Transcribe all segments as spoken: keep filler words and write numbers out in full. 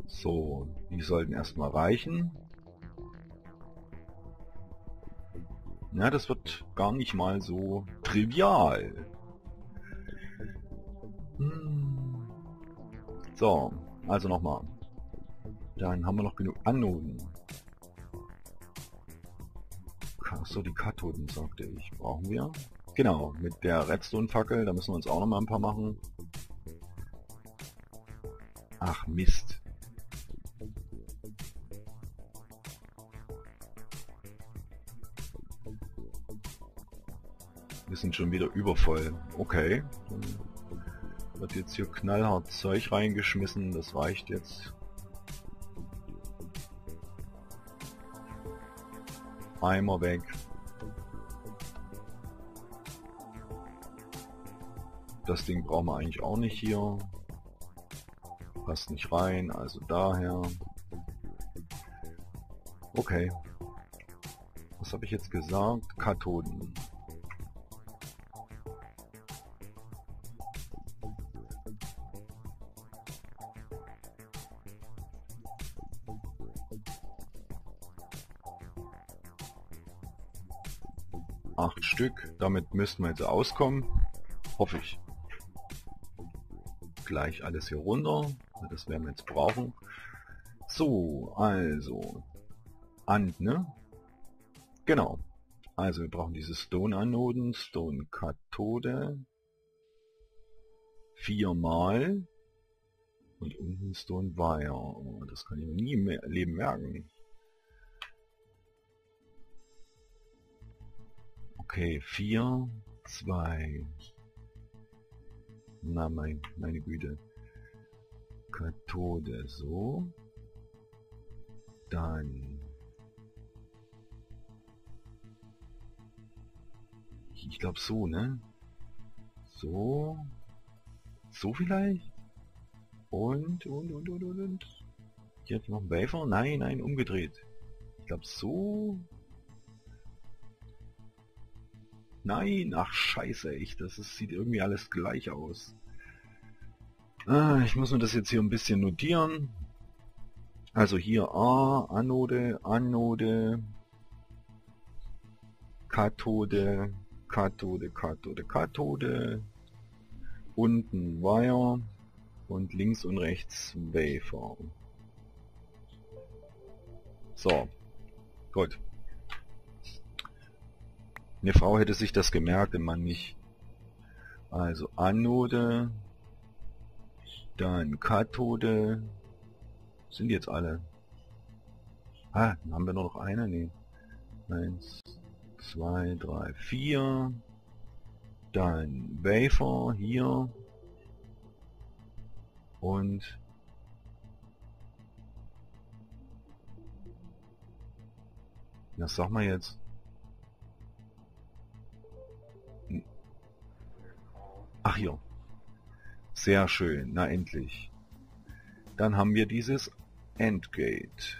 So, die sollten erstmal reichen. Ja, das wird gar nicht mal so trivial. Hm. So, also nochmal. Dann haben wir noch genug Anoden. So, die Kathoden, sagte ich, brauchen wir. Genau, mit der Redstone-Fackel, da müssen wir uns auch noch mal ein paar machen. Ach Mist. Wir sind schon wieder übervoll. Okay. Dann wird jetzt hier knallhart Zeug reingeschmissen. Das reicht jetzt. Eimer weg. Das Ding brauchen wir eigentlich auch nicht hier. Passt nicht rein, also daher. Okay. Was habe ich jetzt gesagt? Kathoden. Acht Stück. Damit müssten wir jetzt auskommen. Hoffe ich. Gleich alles hier runter. Das werden wir jetzt brauchen. So, also. And, ne? Genau. Also wir brauchen diese Stone-Anoden, Stone-Kathode. Viermal. Und unten Stone-Wire. Oh, das kann ich nie im Leben merken. Okay, vier, zwei. Na, mein, meine Güte. Kathode, so. Dann. Ich glaube so, ne? So. So vielleicht? Und, und, und, und, und, und. Hier hat noch ein Wafer? Nein, nein, umgedreht. Ich glaube so. Nein, ach scheiße, echt, das ist, sieht irgendwie alles gleich aus. Ah, ich muss mir das jetzt hier ein bisschen notieren. Also hier A, Anode, Anode, Kathode, Kathode, Kathode, Kathode, unten Wire und links und rechts Wafer. So, gut. Eine Frau hätte sich das gemerkt, ein Mann nicht. Also Anode, dann Kathode. Sind die jetzt alle? Ah, dann haben wir nur noch eine? Nee. Eins, zwei, drei, vier. Dann Wafer hier. Und das sag mal jetzt. Ach ja, sehr schön, na endlich. Dann haben wir dieses Endgate.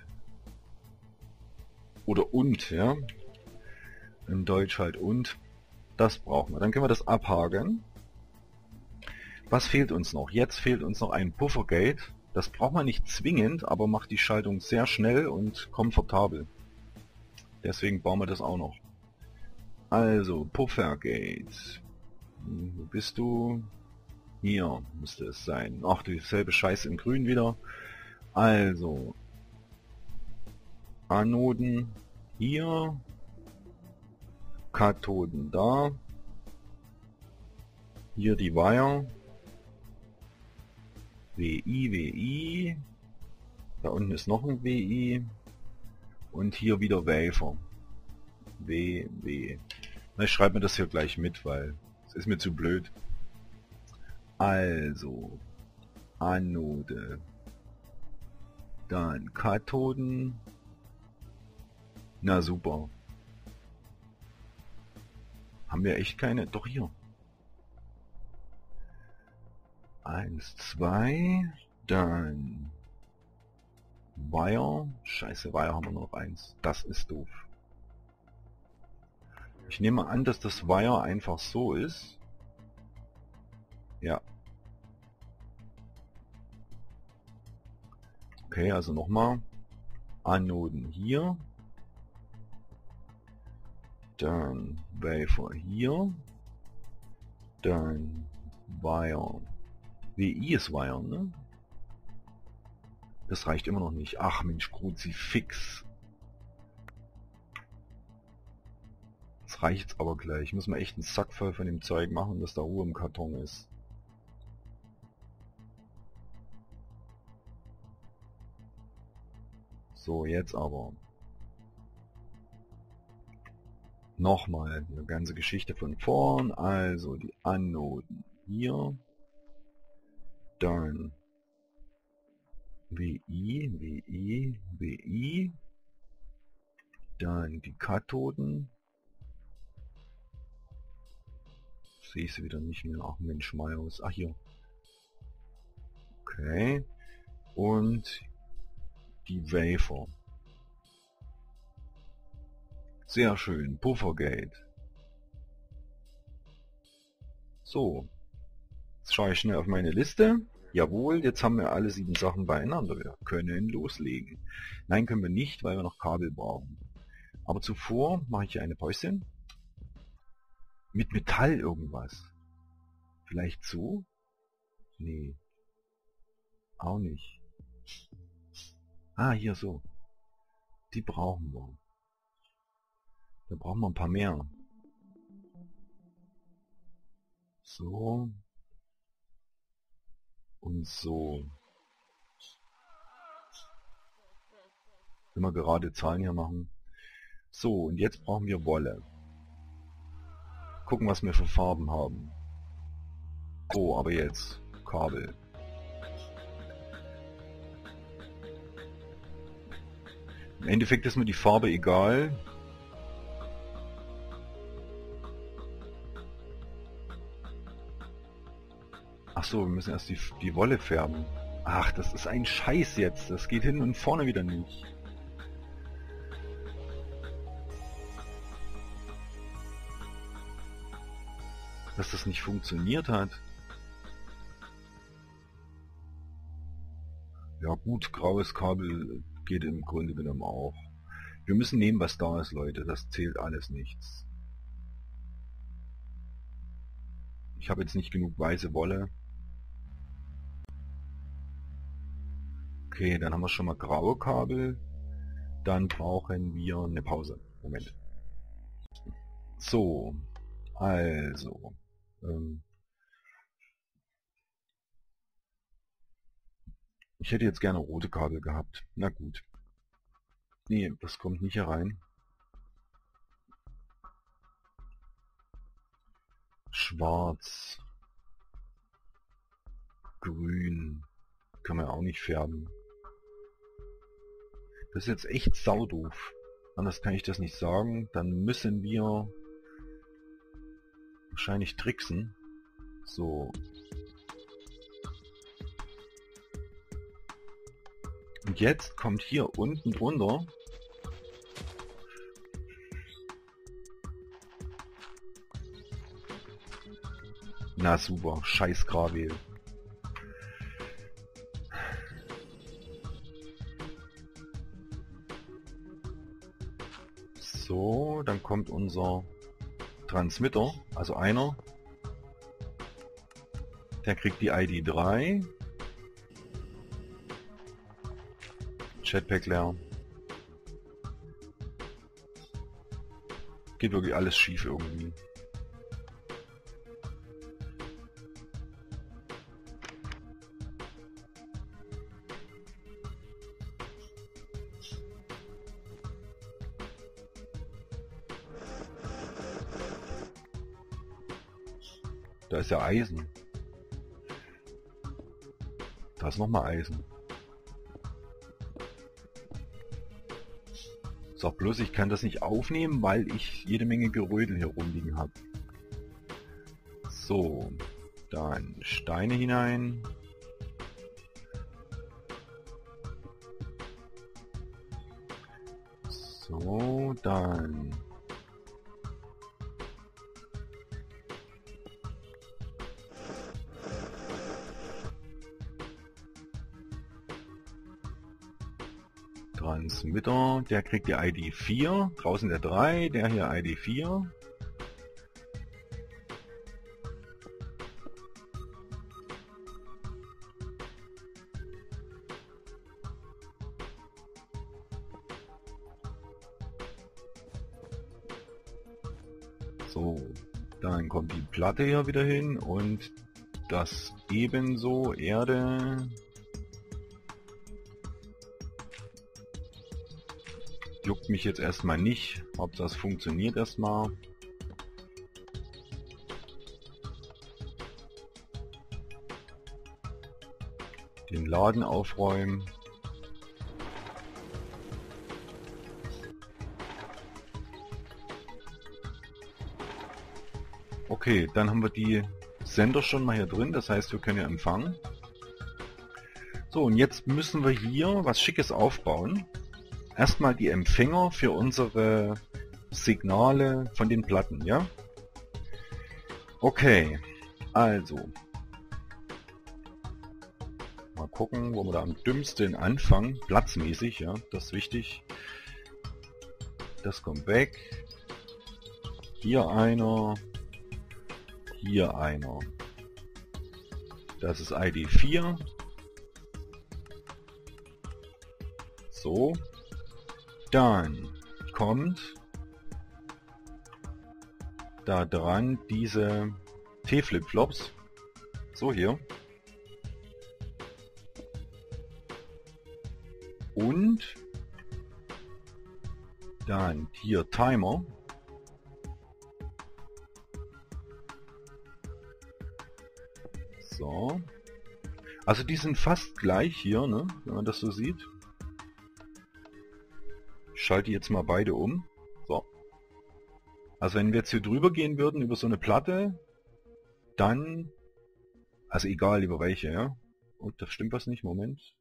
Oder und, ja. In Deutsch halt und. Das brauchen wir. Dann können wir das abhaken. Was fehlt uns noch? Jetzt fehlt uns noch ein Puffergate. Das braucht man nicht zwingend, aber macht die Schaltung sehr schnell und komfortabel. Deswegen bauen wir das auch noch. Also, Puffergate. Wo bist du? Hier müsste es sein. Ach, dieselbe Scheiße in grün wieder. Also. Anoden hier. Kathoden da. Hier die Wire. W I, W I. Da unten ist noch ein W I. Und hier wieder Wafer. W, W. Na, ich schreibe mir das hier gleich mit, weil es ist mir zu blöd. Also, Anode, dann Kathoden. Na super. Haben wir echt keine? Doch hier. Eins, zwei, dann Wire. Scheiße, Wire haben wir nur noch eins. Das ist doof. Ich nehme an, dass das Wire einfach so ist. Ja. Okay, also nochmal. Anoden hier. Dann Wafer hier. Dann Wire. W I ist Wire, ne? Das reicht immer noch nicht. Ach Mensch, Kruzifix. Das reicht jetzt aber gleich. Ich muss mal echt einen Sack voll von dem Zeug machen, dass da Ruhe im Karton ist. So, jetzt aber. Nochmal die ganze Geschichte von vorn. Also die Anoden hier. Dann W I, W I, W I. Dann die Kathoden. Sehe ich sie wieder nicht mehr. Ach Mensch, Majos. Ach hier. Okay. Und die Wafer. Sehr schön. Puffergate. So. Jetzt schaue ich schnell auf meine Liste. Jawohl, jetzt haben wir alle sieben Sachen beieinander. Wir können loslegen. Nein, können wir nicht, weil wir noch Kabel brauchen. Aber zuvor mache ich hier eine Päuschen. Mit Metall irgendwas. Vielleicht so? Nee. Auch nicht. Ah, hier so. Die brauchen wir. Da brauchen wir ein paar mehr. So. Und so. Wenn wir gerade Zahlen hier machen. So, und jetzt brauchen wir Wolle. Gucken, was wir für Farben haben. Oh, aber jetzt Kabel. Im Endeffekt ist mir die Farbe egal. Ach so, wir müssen erst die, die Wolle färben. Ach, das ist ein Scheiß jetzt. Das geht hin und vorne wieder nicht. Dass das nicht funktioniert hat. Ja gut, graues Kabel geht im Grunde genommen auch. Wir müssen nehmen, was da ist, Leute. Das zählt alles nichts. Ich habe jetzt nicht genug weiße Wolle. Okay, dann haben wir schon mal graue Kabel. Dann brauchen wir eine Pause. Moment. So, also. Ähm, ich hätte jetzt gerne rote Kabel gehabt. Na gut. Nee, das kommt nicht hier rein. Schwarz. Grün. Kann man auch nicht färben. Das ist jetzt echt saudoof. Anders kann ich das nicht sagen. Dann müssen wir wahrscheinlich tricksen. So. Und jetzt kommt hier unten drunter na super, scheiß Gravel. So, dann kommt unser Transmitter, also einer. Der kriegt die I D drei. Jetpack leer. Geht wirklich alles schief irgendwie. Da ist ja Eisen. Da ist nochmal Eisen. Sag bloß, ich kann das nicht aufnehmen, weil ich jede Menge Gerödel hier rumliegen habe. So, dann Steine hinein. So, dann Transmitter, der kriegt die I D vier, draußen der drei, der hier I D vier. So, dann kommt die Platte hier wieder hin und das ebenso Erde. Juckt mich jetzt erstmal nicht, ob das funktioniert erstmal. Den Laden aufräumen. Okay, dann haben wir die Sender schon mal hier drin, das heißt, wir können ja empfangen. So, und jetzt müssen wir hier was Schickes aufbauen. Erstmal die Empfänger für unsere Signale von den Platten, ja? Okay, also. Mal gucken, wo wir da am dümmsten anfangen. Platzmäßig, ja, das ist wichtig. Das kommt weg. Hier einer. Hier einer. Das ist I D vier. So. Dann kommt da dran diese T-Flip-Flops. So hier. Und dann hier Timer. So. Also die sind fast gleich hier, ne? Wenn man das so sieht. Ich schalte jetzt mal beide um. So. Also wenn wir jetzt hier drüber gehen würden über so eine Platte, dann, also egal über welche, ja. Und da stimmt was nicht, Moment.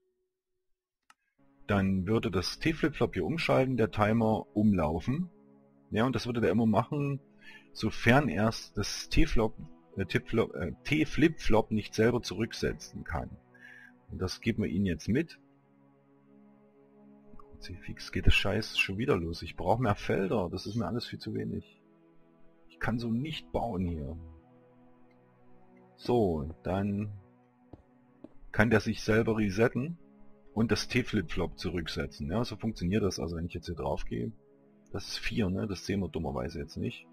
Dann würde das T-Flip-Flop hier umschalten, der Timer umlaufen. Ja, und das würde der immer machen, sofern erst das T-Flop T-Flip-Flop nicht selber zurücksetzen kann. Und das geben wir Ihnen jetzt mit. Fix geht das Scheiß schon wieder los. Ich brauche mehr Felder. Das ist mir alles viel zu wenig. Ich kann so nicht bauen hier. So, dann kann der sich selber resetten und das T-Flip-Flop zurücksetzen. Ja, so funktioniert das. Also wenn ich jetzt hier drauf gehe. Das ist vier, ne? Das sehen wir dummerweise jetzt nicht.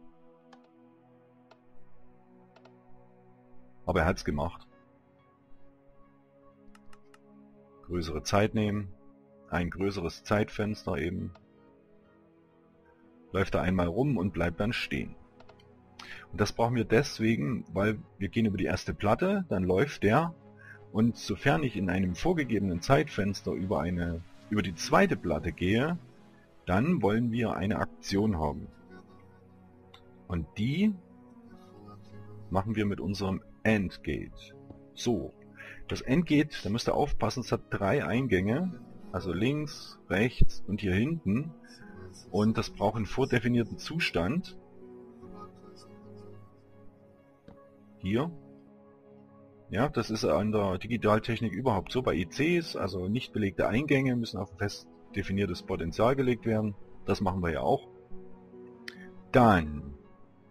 Aber er hat es gemacht. Größere Zeit nehmen. Ein größeres Zeitfenster eben. Läuft er einmal rum und bleibt dann stehen. Und das brauchen wir deswegen, weil wir gehen über die erste Platte, dann läuft der. Und sofern ich in einem vorgegebenen Zeitfenster über, eine, über die zweite Platte gehe, dann wollen wir eine Aktion haben. Und die machen wir mit unserem Endgate. So, das Endgate, da müsst ihr aufpassen, es hat drei Eingänge, also links, rechts und hier hinten. Und das braucht einen vordefinierten Zustand. Hier. Ja, das ist an der Digitaltechnik überhaupt so. Bei I Cs, also nicht belegte Eingänge, müssen auf ein fest definiertes Potential gelegt werden. Das machen wir ja auch. Dann,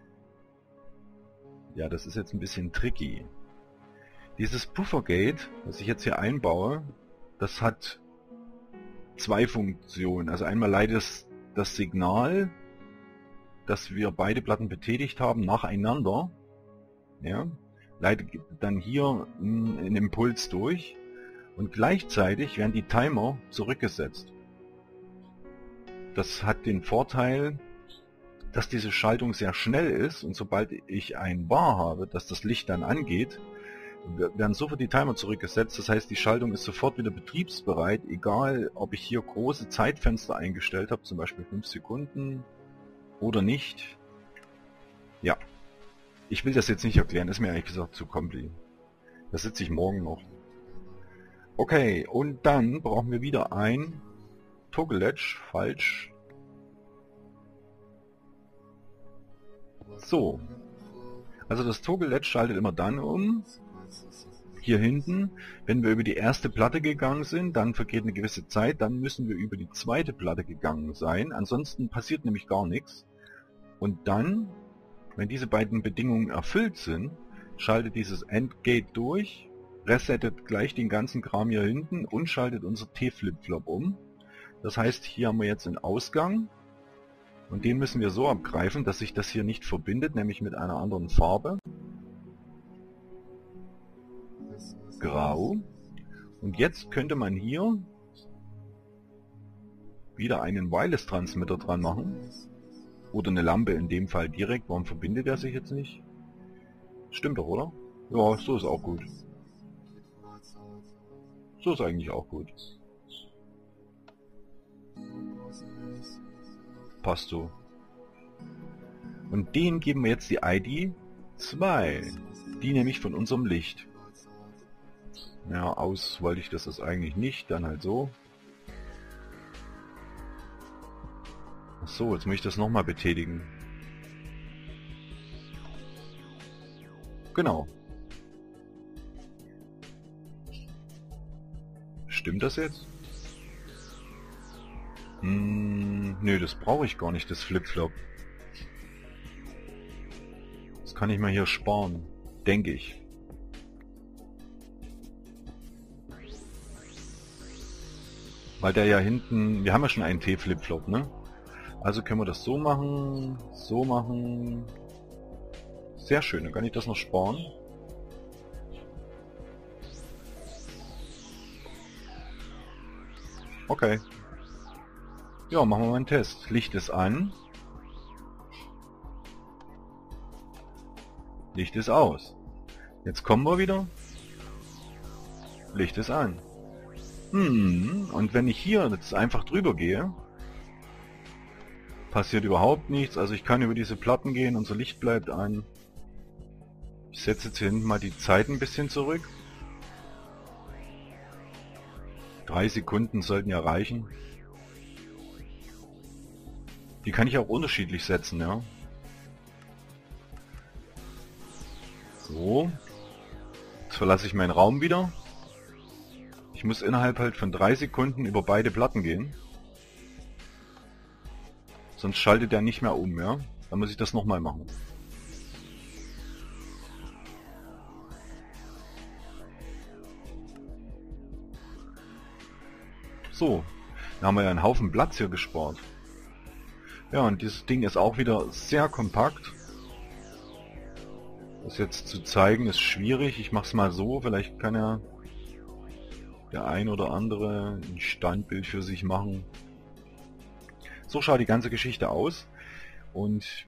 ja, das ist jetzt ein bisschen tricky. Dieses Puffergate, was ich jetzt hier einbaue, das hat zwei Funktionen. Also einmal leitet es das Signal, dass wir beide Platten betätigt haben, nacheinander. Ja, leitet dann hier einen Impuls durch und gleichzeitig werden die Timer zurückgesetzt. Das hat den Vorteil, dass diese Schaltung sehr schnell ist und sobald ich ein Bar habe, dass das Licht dann angeht, werden sofort die Timer zurückgesetzt. Das heißt, die Schaltung ist sofort wieder betriebsbereit, egal ob ich hier große Zeitfenster eingestellt habe, zum Beispiel fünf Sekunden oder nicht. Ja, ich will das jetzt nicht erklären, ist mir ehrlich gesagt zu kompli. Das sitze ich morgen noch. Okay, und dann brauchen wir wieder ein Toggle Latch, falsch. So, also das Toggle Latch schaltet immer dann um, hier hinten, wenn wir über die erste Platte gegangen sind, dann vergeht eine gewisse Zeit, dann müssen wir über die zweite Platte gegangen sein. Ansonsten passiert nämlich gar nichts. Und dann, wenn diese beiden Bedingungen erfüllt sind, schaltet dieses Endgate durch, resettet gleich den ganzen Kram hier hinten und schaltet unser T-Flip-Flop um. Das heißt, hier haben wir jetzt einen Ausgang und den müssen wir so abgreifen, dass sich das hier nicht verbindet, nämlich mit einer anderen Farbe. Grau. Und jetzt könnte man hier wieder einen Wireless-Transmitter dran machen. Oder eine Lampe in dem Fall direkt. Warum verbindet er sich jetzt nicht? Stimmt doch, oder? Ja, so ist auch gut. So ist eigentlich auch gut. Passt so. Und den geben wir jetzt die I D zwei. Die nämlich von unserem Licht. Ja, aus wollte ich das ist eigentlich nicht, dann halt so. Achso, jetzt muss ich das nochmal betätigen. Genau. Stimmt das jetzt? Hm, nö, das brauche ich gar nicht, das Flip-Flop. Das kann ich mal hier sparen, denke ich. Weil der ja hinten, wir haben ja schon einen T-Flip-Flop, ne? Also können wir das so machen, so machen. Sehr schön, dann kann ich das noch sparen. Okay. Ja, machen wir mal einen Test. Licht ist an. Licht ist aus. Jetzt kommen wir wieder. Licht ist an. Hm, und wenn ich hier jetzt einfach drüber gehe, passiert überhaupt nichts. Also ich kann über diese Platten gehen, unser Licht bleibt an. Ich setze jetzt hier hinten mal die Zeit ein bisschen zurück. Drei Sekunden sollten ja reichen. Die kann ich auch unterschiedlich setzen, ja. So. Jetzt verlasse ich meinen Raum wieder. Ich muss innerhalb halt von drei Sekunden über beide Platten gehen. Sonst schaltet er nicht mehr um, ja. Dann muss ich das nochmal machen. So, da haben wir ja einen Haufen Platz hier gespart. Ja, und dieses Ding ist auch wieder sehr kompakt. Das jetzt zu zeigen ist schwierig. Ich mache es mal so, vielleicht kann ja der ein oder andere ein Standbild für sich machen. So schaut die ganze Geschichte aus. Und